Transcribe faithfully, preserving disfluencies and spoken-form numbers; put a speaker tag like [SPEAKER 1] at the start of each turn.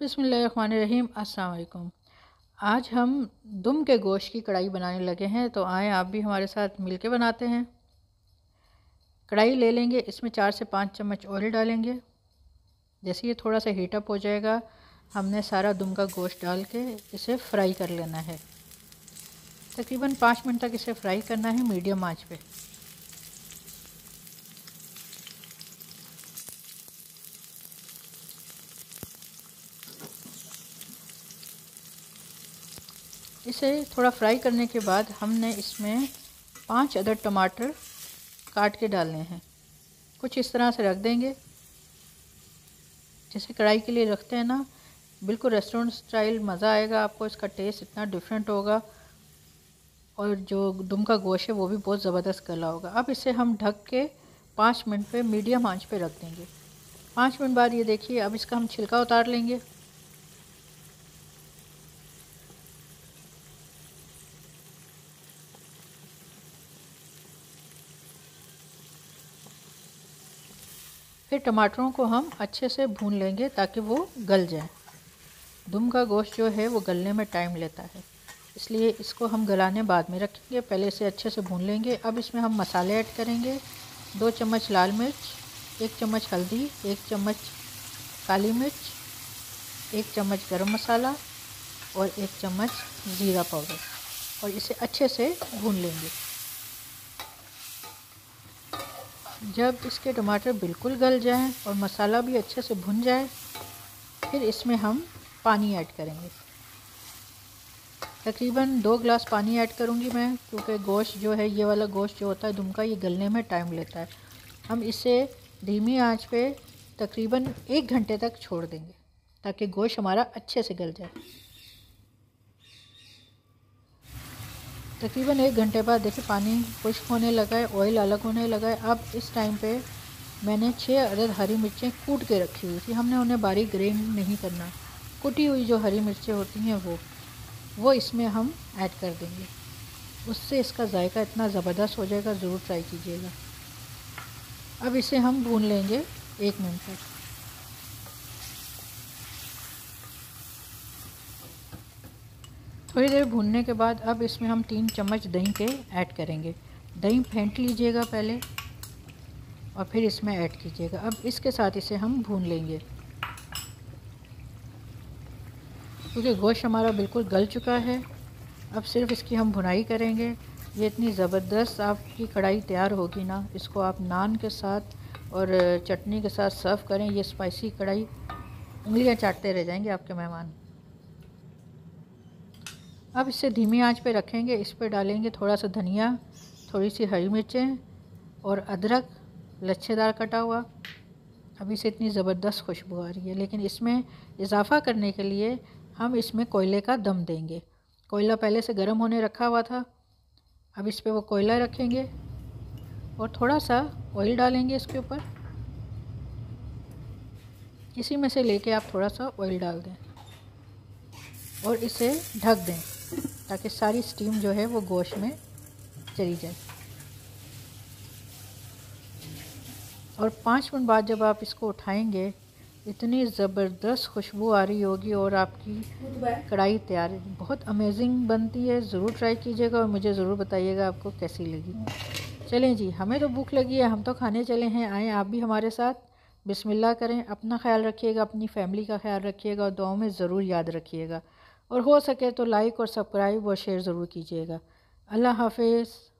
[SPEAKER 1] बिस्मिल्लाहिर्रहमानिर्रहीम। अस्सलाम वालेकुम। आज हम दुम के गोश्त की कढ़ाई बनाने लगे हैं, तो आएँ आप भी हमारे साथ मिलके बनाते हैं। कढ़ाई ले लेंगे, इसमें चार से पाँच चम्मच ऑयल डालेंगे। जैसे ये थोड़ा सा हीटअप हो जाएगा, हमने सारा दुम का गोश्त डाल के इसे फ्राई कर लेना है। तकरीबन पाँच मिनट तक इसे फ्राई करना है मीडियम आंच पे। इसे थोड़ा फ्राई करने के बाद हमने इसमें पांच अदद टमाटर काट के डालने हैं। कुछ इस तरह से रख देंगे जैसे कढ़ाई के लिए रखते हैं ना, बिल्कुल रेस्टोरेंट स्टाइल मज़ा आएगा आपको। इसका टेस्ट इतना डिफरेंट होगा और जो दुम का गोश्त है वो भी बहुत ज़बरदस्त गला होगा। अब इसे हम ढक के पाँच मिनट पे मीडियम आंच पे रख देंगे। पाँच मिनट बाद ये देखिए, अब इसका हम छिलका उतार लेंगे। फिर टमाटरों को हम अच्छे से भून लेंगे ताकि वो गल जाए। दुम का गोश्त जो है वो गलने में टाइम लेता है, इसलिए इसको हम गलाने बाद में रखेंगे। पहले इसे अच्छे से भून लेंगे। अब इसमें हम मसाले ऐड करेंगे। दो चम्मच लाल मिर्च, एक चम्मच हल्दी, एक चम्मच काली मिर्च, एक चम्मच गरम मसाला और एक चम्मच ज़ीरा पाउडर, और इसे अच्छे से भून लेंगे। जब इसके टमाटर बिल्कुल गल जाएं और मसाला भी अच्छे से भुन जाए, फिर इसमें हम पानी ऐड करेंगे। तकरीबन दो गिलास पानी ऐड करूंगी मैं, क्योंकि गोश्त जो है, ये वाला गोश्त जो होता है दुम का, ये गलने में टाइम लेता है। हम इसे धीमी आंच पे तकरीबन एक घंटे तक छोड़ देंगे ताकि गोश्त हमारा अच्छे से गल जाए। तकरीबन एक घंटे बाद देखिए पानी खुश्क होने लगा है, ऑयल अलग होने लगा है। अब इस टाइम पे मैंने छः अदद हरी मिर्चें कूट के रखी हुई थी। हमने उन्हें बारीक ग्राइंड नहीं करना, कुटी हुई जो हरी मिर्चें होती हैं वो वो इसमें हम ऐड कर देंगे। उससे इसका जायका इतना ज़बरदस्त हो जाएगा, ज़रूर ट्राई कीजिएगा। अब इसे हम भून लेंगे एक मिनट तक। थोड़ी देर भूनने के बाद अब इसमें हम तीन चम्मच दही के ऐड करेंगे। दही फेंट लीजिएगा पहले और फिर इसमें ऐड कीजिएगा। अब इसके साथ इसे हम भून लेंगे, क्योंकि गोश्त हमारा बिल्कुल गल चुका है। अब सिर्फ इसकी हम भुनाई करेंगे। ये इतनी ज़बरदस्त आपकी कढ़ाई तैयार होगी ना, इसको आप नान के साथ और चटनी के साथ सर्व करें। ये स्पाइसी कढ़ाई, उंगलियां चाटते रह जाएंगे आपके मेहमान। अब इसे धीमी आंच पे रखेंगे। इस पर डालेंगे थोड़ा सा धनिया, थोड़ी सी हरी मिर्चें और अदरक लच्छेदार कटा हुआ। अभी से इतनी ज़बरदस्त खुशबू आ रही है, लेकिन इसमें इजाफ़ा करने के लिए हम इसमें कोयले का दम देंगे। कोयला पहले से गर्म होने रखा हुआ था। अब इस पर वो कोयला रखेंगे और थोड़ा सा ऑयल डालेंगे इसके ऊपर। इसी में से लेके आप थोड़ा सा ऑयल डाल दें और इसे ढक दें ताकि सारी स्टीम जो है वो गोश्त में चली जाए। और पाँच मिनट बाद जब आप इसको उठाएंगे, इतनी ज़बरदस्त खुशबू आ रही होगी और आपकी कढ़ाई तैयार है। बहुत अमेजिंग बनती है, ज़रूर ट्राई कीजिएगा और मुझे ज़रूर बताइएगा आपको कैसी लगी। चलें जी, हमें तो भूख लगी है, हम तो खाने चले हैं। आएँ आप भी हमारे साथ, बिस्मिल्लाह करें। अपना ख्याल रखिएगा, अपनी फैमिली का ख्याल रखिएगा और दुआओं में ज़रूर याद रखिएगा। और हो सके तो लाइक और सब्सक्राइब और शेयर ज़रूर कीजिएगा। अल्लाह हाफ़िज़।